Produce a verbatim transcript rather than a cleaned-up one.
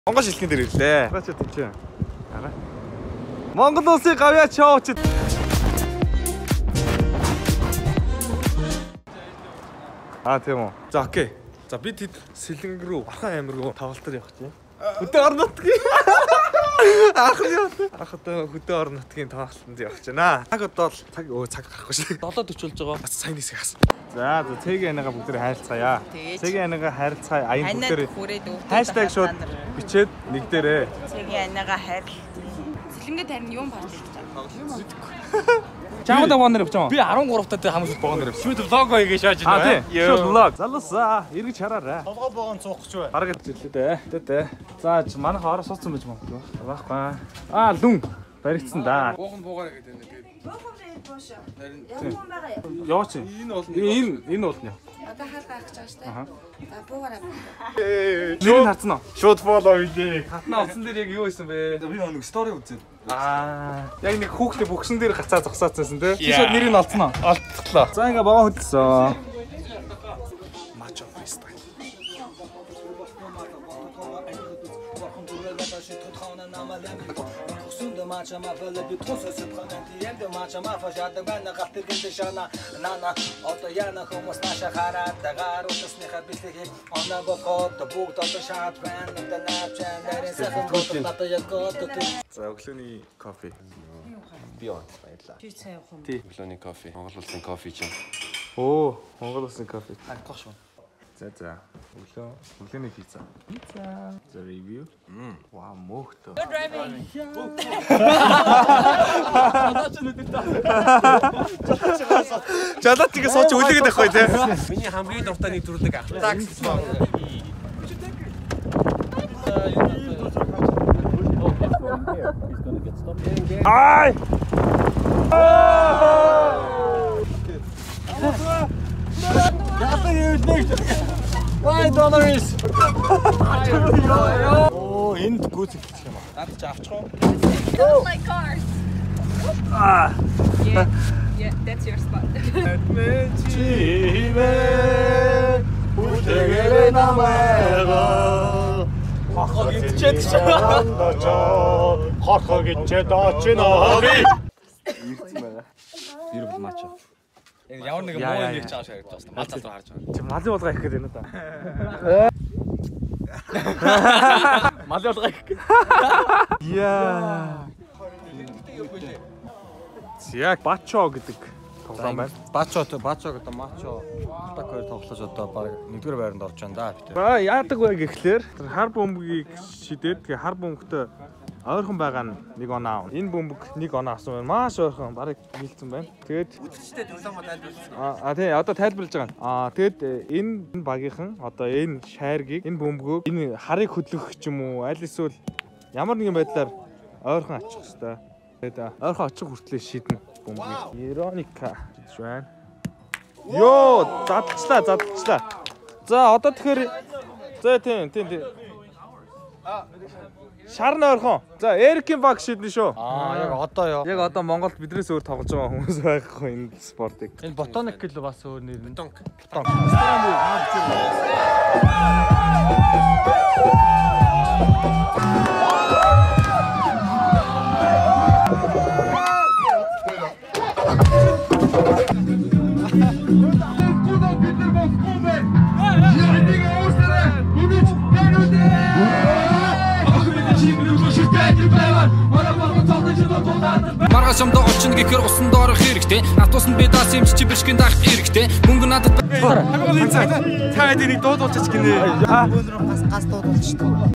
Монгол шилхэн дээр ирлээ. Гаач тийм. Араа. Монгол улсын гавьяа чоочд. Аа тийм үү. За окей. За бид хэд сэлэнг рүү Бархан аймаг руу тоглолтоор явах чинь. Хөдөө орон нутгийн. Ах яа. Ах одоо хөдөө орон нутгийн тоглолтод явах чинь аа. Цаг одоо л цаг өө цаг гарахгүй шээ. долоод өчүүлж байгаа. Бас сайн нисэх хас. За за цэгийн анага бүгд харилцгаая. Цэгийн анага харилцгаая. Аян бүгд хаштаг шууд бичээд нэг дээрээ. Цэгийн анага харил. Сэлэнгээ тарин юм парч хийж байгаа. Чамд аваар явж байгаа. Би арван гурав таатай хамс боогонор явж. Шүд лого хийгээ шааж байна. Шүд лог. Залуусаа эргэж хараарай. Толгой боогон цуух гэж бай. Харагд жилээ дээ. Тэ тэ. За манайх ороо суудсан байж магадгүй. Байхгүй. Аа лүн баригдсан да. Буухан буугаараа гэдэг нэг тэгээд. Буухан бууш. Явсан байгаа юу? Яваач. Энэ бол энэ энэ бол нэ. Одоо хаал гарах гэж байгаа шүү дээ. За буугаараа. Нэр харцсан уу? Шууд фоллоу хийлээ. Хатна утсан дээр яг юу байсан бэ? Би нэг стори үзээ. Аа. Яг нэг хүүхдээ бөхсөн дээр гацаа зогсаацсан тий. Чи шууд нэрийг олцсон уу? Олцлоо. За ингээ богоо хөдөлсөн. Мачо фристайл. Мачама бэлэби тусэс пранантиэнде мачама фажадаг байна галтыг дэшана нана ото яна хомос наша харата гарутсны хабислэг она бокот бүгд ото шат байна дэначэн дэрэн сэхэн гот ната ягот. За өглөөний кофе. Би уу баярлаа. Чи цай явах юм. Тий. Өглөөний кофе. Монгол улсын кофе чинь. Оо, Монгол улсын кофе. Харагдах шүү. За за. Өглөө өглөөний пицца. Пицца. За ревю. Мм. Вау, мөхтөө. Good driving. Жадаад тийг сууч үлээгээд байхгүй тий. Миний хамгийн дуртай нэг зүрдэг автакс. Ай! Why dollars? Оо, энд гүйцэтгэх юм аа. Наад чи авчих уу? Don't like cars. Аа. Yeah. Yeah, that's your spot. Чимээ үтгэрэ намайгаа Хохоо гिचээд шүү. Хохоо гिचээд очно. Ирсэн байна. Бир бол мачо. Ямар нэг муу юм хийж байгаа шиг харагдаж байна. Мал цал руу харж байгаа. Чи малын болгоо их гэдэг юм да. Малын болгоо их. Яа. Яг бачо гэдэг тоглоом байна. Бачо то бачо гэдэг мачо. Так хоёр тоглож одоо баг нэгдүгээр байранд орж байна да битээ. Ба яадаг вэ гэхлээр хар бөмбөгийг шидээд тэгээ хар бөмбөгтөө ойрхон байгаа нь нэг оноо авна. Энэ бөмбөг нэг оноо авсан байна. Маш ойрхон барыг нийлсэн байна. Тэгээд Үдчтэй тоглоомоо тайлбарласан. аа тий одоо тайлбарлаж байгаа. Аа тэгэд энэ багийнхан одоо энэ шайргийг энэ бөмбөгөө энэ харыг хөдлөх ч юм уу аль эсвэл ямар нэгэн байдлаар ойрхон очих хэвээр. Тэгээд ойрхон очих хүртлээр шийднэ бөмбөгийг. Ироника гэж байна. Йоо задчлаа задчлаа. За одоо тэгэхээр за тийм тийм тийм. Шарн ойрхон. За Эрикийн баг шийднэ шүү. Аа яг одоо ёо. Яг одоо Монголд биднээс өөр тоглож байгаа хүмүүс байхгүй энэ спортыг. Энэ ботоник гэл бас өөр нэр нь. Ботонк. Ботонк. Маргааш амдаа очно гэхээр усан доорох хэрэгтэй. Автобус нь би даас юм чи бишгэн даах хэрэгтэй. Мөнгө надад Цаад энийг дуудуулчих гинэ. Өнөр гас гас дуудуулчих.